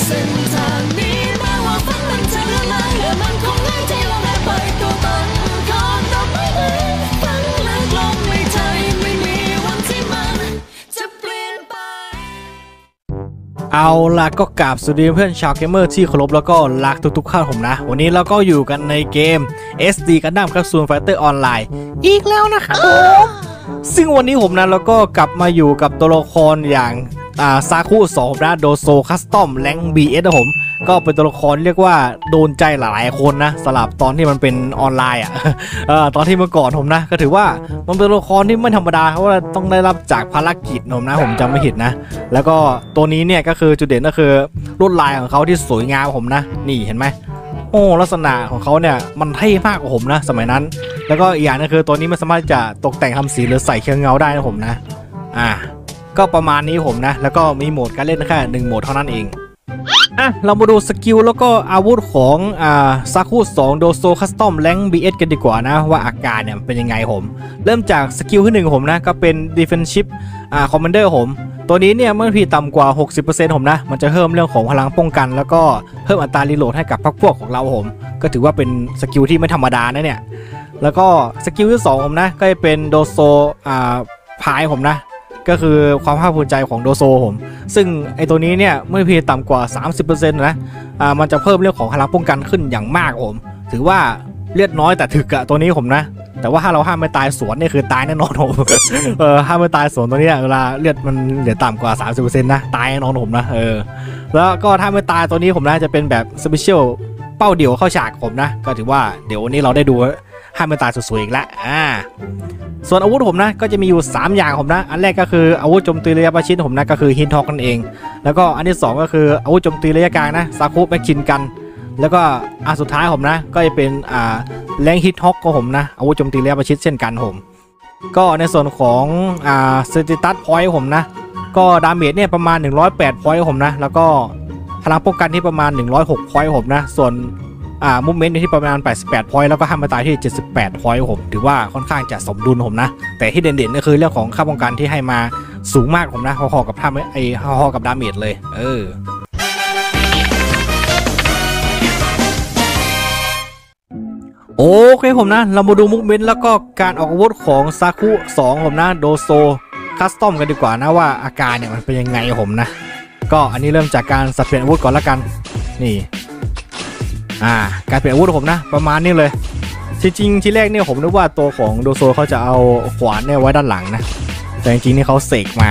เส้นทางนี้แม้ว่าฝันมันจะเลื่อนลางและมันคงง่ายที่เราได้ไปตัวตนของดอกไม้ฝันลึกลงในใจไม่มีวันที่มันจะเปลี่ยนไปเอาล่ะก็กราบสวัสดีเพื่อนชาวเกมเมอร์ที่เคารพแล้วก็รักทุกๆท่านผมนะวันนี้เราก็อยู่กันในเกม SD Gundam Capsule Fighter Online อีกแล้วนะครับซึ่งวันนี้ผมนะเราก็กลับมาอยู่กับตัวละครอย่างซาคุ2นะโดโซคัสตอมแรงค์ BS นะผมก็เป็นตัวละครเรียกว่าโดนใจหลายคนนะสลับตอนที่มันเป็นออนไลน์ตอนที่เมื่อก่อนผมนะก็ถือว่ามันเป็นตัวละครที่ไม่ธรรมดาเพราะว่าต้องได้รับจากภารกิจผมนะผมจำไม่ผิดนะแล้วก็ตัวนี้เนี่ยก็คือจุดเด่นก็คือลวดลายของเขาที่สวยงามผมนะนี่เห็นไหมโอ้ลักษณะของเขาเนี่ยมันเท่มากกว่าผมนะสมัยนั้นแล้วก็อีกอย่างนึงคือตัวนี้มันสามารถจะตกแต่งทำสีหรือใส่เครื่องเงาได้นะผมนะก็ประมาณนี้ผมนะแล้วก็มีโหมดการเล่นแค่1โหมดเท่านั้นเองเรามาดูสกิลแล้วก็อาวุธของซาคุ2โดโซคัสตอมแรงค์ BS กันดีกว่านะว่าอาการเนี่ยเป็นยังไงผมเริ่มจากสกิลที่1ผมนะก็เป็น Defensive Commander ผมตัวนี้เนี่ยเมื่อพีต่ำกว่า 60% ผมนะมันจะเพิ่มเรื่องของพลังป้องกันแล้วก็เพิ่มอัตรารีโหลดให้กับพวกของเราผมก็ถือว่าเป็นสกิลที่ไม่ธรรมดานะเนี่ยแล้วก็สกิลที่2ผมนะก็จะเป็นโดโซพายผมนะก็คือความภาคภูมิใจของโดโซผมซึ่งไอตัวนี้เนี่ยเมื่อพีต่ำกว่า 30% นะมันจะเพิ่มเรื่องของพลังป้องกันขึ้นอย่างมากผมถือว่าเลือดน้อยแต่ถึกอะตัวนี้ผมนะแต่ว่าถ้าเราห้ามไม่ตายสวนนี่คือตายแน่นอนผมห้ามไม่ตายสวนตัวนี้เวลาเลือดมันเหลือต่ำกว่า 30% นะตายแน่นอนผมนะแล้วก็ถ้าไม่ตายตัวนี้ผมนะจะเป็นแบบสเปเชียลเป้าเดี่ยวเข้าฉากผมนะก็ถือว่าเดี๋ยววันนี้เราได้ดูห้ามไม่ตายสวยๆอีกแล้วส่วนอาวุธผมนะก็จะมีอยู่3อย่างผมนะอันแรกก็คืออาวุธโจมตีระยะประชิดผมนะก็คือฮินท็อกนั่นเองแล้วก็อันที่2ก็คืออาวุธโจมตีระยะกลางนะซาคุแมชชินกันแล้วก็อันสุดท้ายผมนะก็จะเป็นแรงฮิตฮอกก็ผมนะอาวุธโจมตีระยะประชิดเช่นกันผมก็ในส่วนของสเตตัสพอยต์ผมนะก็ดาเมจเนี่ยประมาณ108พอยต์ผมนะแล้วก็พลังป้องกันที่ประมาณ106พอยต์ผมนะส่วนมูฟเมนต์ที่ประมาณ88พอยต์แล้วก็ห้ามตายที่78พอยต์ผมถือว่าค่อนข้างจะสมดุลผมนะแต่ที่เด่นๆก็คือเรื่องของค่าป้องกันที่ให้มาสูงมากผมนะพอๆกับพอกับดาเมจเลยโอเคผมนะเรามาดูมูฟเมนต์แล้วก็การออกอาวุธของซาคุ2ผมนะโดโซคัสตอมกันดีกว่านะว่าอาการเนี่ยมันเป็นยังไงผมนะก็อันนี้เริ่มจากการสับเปลี่ยนอาวุธก่อนละกันนี่การเปลี่ยนอาวุธผมนะประมาณนี้เลยจริงๆที่แรกเนี่ยผมนึกว่าตัวของโดโซเขาจะเอาขวานเนี่ยไว้ด้านหลังนะแต่จริงๆนี่เขาเสกมา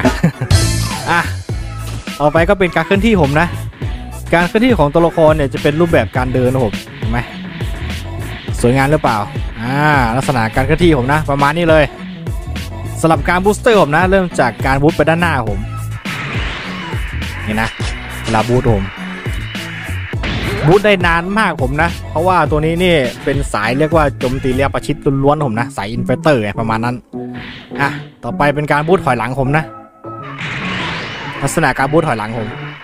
ต่อไปก็เป็นการเคลื่อนที่ผมนะการเคลื่อนที่ของตัวละครเนี่ยจะเป็นรูปแบบการเดินนะผมเห็นไหมสวยงามหรือเปล่าลักษณะการเคลื่อนที่ผมนะประมาณนี้เลยสำหรับการบูสเตอร์ผมนะเริ่มจากการบูสต์ไปด้านหน้าผมนี่นะเวลาบูสต์ผมบูทได้นานมากผมนะเพราะว่าตัวนี้นี่เป็นสายเรียกว่าโจมตีระยะประชิดล้วนๆผมนะสายอินเฟเตอร์ประมาณนั้นต่อไปเป็นการบูทถอยหลังผมนะลักษณะการบูทถอยหลังผม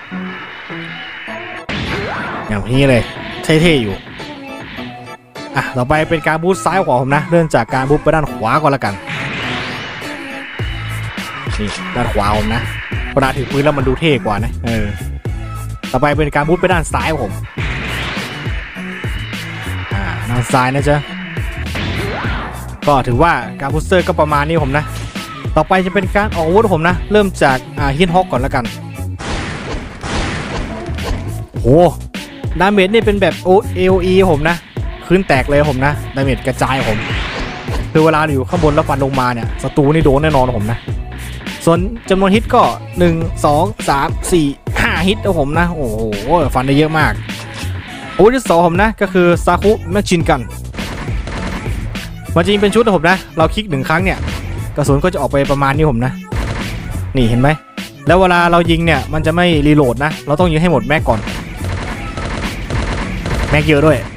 อย่างนี้เลยเท่ๆอยู่ต่อไปเป็นการบูทซ้ายขวาผมนะเริ่มจากการบูทไปด้านขวาก่อนละกันนี่ด้านขวาผมนะเวลาถือปืนแล้วมันดูเท่กว่านะต่อไปเป็นการบูทไปด้านซ้ายผมด้านซ้ายนะจ๊ะก็ถือว่าการบูสเตอร์ก็ประมาณนี้ผมนะต่อไปจะเป็นการออกอาวุธผมนะเริ่มจากฮิตฮอกก่อนแล้วกันโอ้ดาเมจนี่เป็นแบบ AOE ผมนะคืนแตกเลยผมนะดาเมจกระจายผมคือเวลาอยู่ข้างบนแล้วฟันลงมาเนี่ยศัตรูนี่โดนแน่นอนผมนะส่วนจำนวนฮิตก็1 2 3 4 5ฮิตผมนะโอ้โหฟันได้เยอะมากอาวุธที่2ผมนะก็คือซาคุแมชชินกันมันจริงเป็นชุดนะผมนะเราคลิก1ครั้งเนี่ยกระสุนก็จะออกไปประมาณนี้ผมนะนี่เห็นไหมแล้วเวลาเรายิงเนี่ยมันจะไม่รีโหลดนะเราต้องยิงให้หมดแม็กก่อนแม็กเยอะด้วย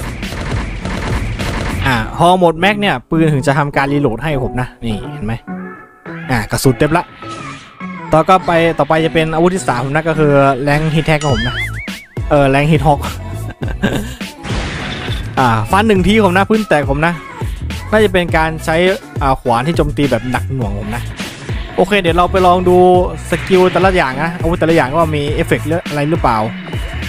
พอหมดแม็กเนี่ยปืนถึงจะทำการรีโหลดให้ผมนะนี่เห็นไหมกระสุนเต็มละต่อไปจะเป็นอาวุธที่3ผมนะก็คือแรงฮิตแท็กของผมนะแรงฮิตฮอกฟัน1ทีผมนะพื้นแตกผมนะน่าจะเป็นการใช้ขวานที่โจมตีแบบหนักหน่วงผมนะโอเคเดี๋ยวเราไปลองดูสกิลแต่ละอย่างนะอาวุธแต่ละอย่างว่ามีเอฟเฟกต์อะไรหรือเปล่า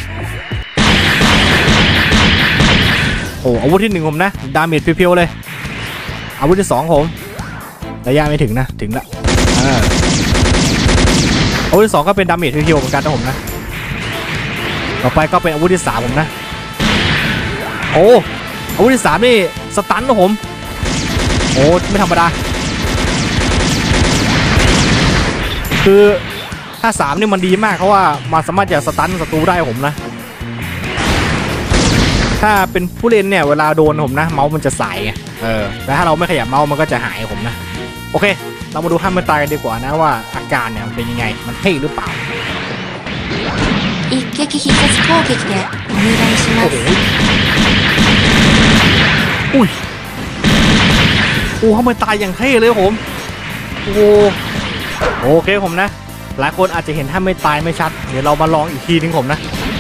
โอ้อาวุธที่1ผมนะดาเมจเพียวๆเลยอาวุธที่2ผมระยะไม่ถึงนะถึงละอาวุธที่2ก็เป็นดาเมจเพียวๆเหมือนกันนะผมนะต่อไปก็เป็นอาวุธที่3ผมนะโอ้อาวุธที่3นี่สตันนะผมโอ้ไม่ธรรมดาคือถ้า3นี่มันดีมากเพราะว่ามันสามารถจะสตันศัตรูได้ผมนะถ้าเป็นผู้เล่นเนี่ยเวลาโดนผมนะเมาส์มันจะสายไงแต่ถ้าเราไม่ขยับเมาส์มันก็จะหายผมนะโอเคเรามาดูห้ามมันตายกันดีกว่านะว่าอาการเนี่ยมันเป็นยังไงมันเท่หรือเปล่า一撃必殺攻撃でお願いしますอุ้ยโอ้ห้ามมันตายอย่างเท่เลยผมโอเคผมนะหลายคนอาจจะเห็นถ้าไม่ตายไม่ชัดเดี๋ยวเรามาลองอีกทีนึงผมนะ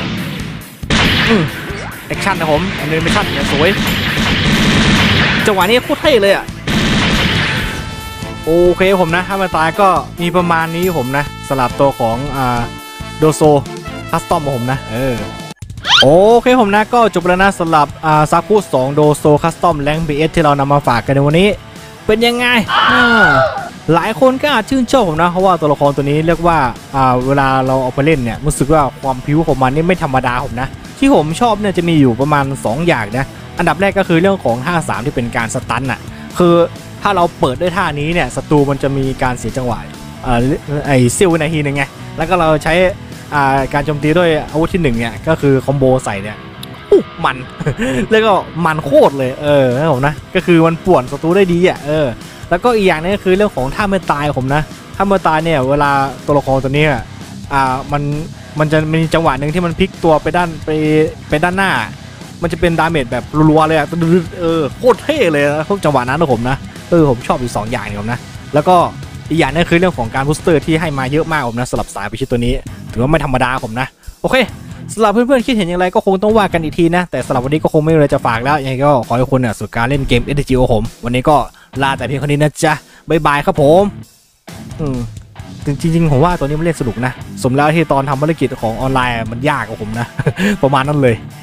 แอคชั่นนะผมแอนิเมชั่นเนี่ยสวยจังหวะนี้โคตรเท่เลยอ่ะโอเคผมนะถ้ามันตายก็มีประมาณนี้ผมนะสลับตัวของโดโซคัสตอมของผมนะโอเคผมนะก็จบแล้วนะสำหรับซาคุ2โดโซคัสตอมแรงบีเอสที่เรานำมาฝากกันในวันนี้เป็นยังไงหลายคนก็อาจชื่นชอบผมนะเพราะว่าตัวละครตัวนี้เรียกว่าเวลาเราเอาไปเล่นเนี่ยรู้สึกว่าความพิ้วของมันนี่ไม่ธรรมดาผมนะที่ผมชอบเนี่ยจะมีอยู่ประมาณ2อย่างนะอันดับแรกก็คือเรื่องของท่า3ที่เป็นการสตันอ่ะคือถ้าเราเปิดด้วยท่านี้เนี่ยศัตรูมันจะมีการเสียจังหวะไอเซี่ยววินาทีนึงไงแล้วก็เราใช้การโจมตีด้วยอาวุธที่1เนี่ยก็คือคอมโบใส่เนี่ยมัน แล้วก็มันโคตรเลยนะผมนะก็คือมันป่วนศัตรูได้ดีอ่ะแล้วก็อีกอย่างนึงก็คือเรื่องของท่าเมื่อตายผมนะท่าเมื่อตายเนี่ยเวลาตัวละครตัวนี้มันจะมีจังหวะหนึ่งที่มันพลิกตัวไปด้านหน้ามันจะเป็นดาเมจแบบรัวๆเลยอ่ะโคตรเท่เลยนะพวกจังหวะนั้นนะผมนะผมชอบอยู่2อย่างผมนะแล้วก็อีกอย่างนึงคือเรื่องของการบูสเตอร์ที่ให้มาเยอะมากผมนะสำหรับสายพิชิตตัวนี้ถือว่าไม่ธรรมดาผมนะโอเคสำหรับเพื่อนๆคิดเห็นอย่างไรก็คงต้องว่ากันอีกทีนะแต่สำหรับวันนี้ก็คงไม่มีอะไรจะฝากแล้วยังไงก็ขอให้คุณเนี่ยสุดการเล่นเกม STG ของผมวันนี้ก็ลาแต่เพียงเท่านี้นะจ๊ะบ๊ายบายครับผมจริงๆผมว่าตัวนี้มันเล่นสนุกนะสมแล้วที่ตอนทำภารกิจของออนไลน์มันยากกว่าผมนะ ประมาณนั้นเลย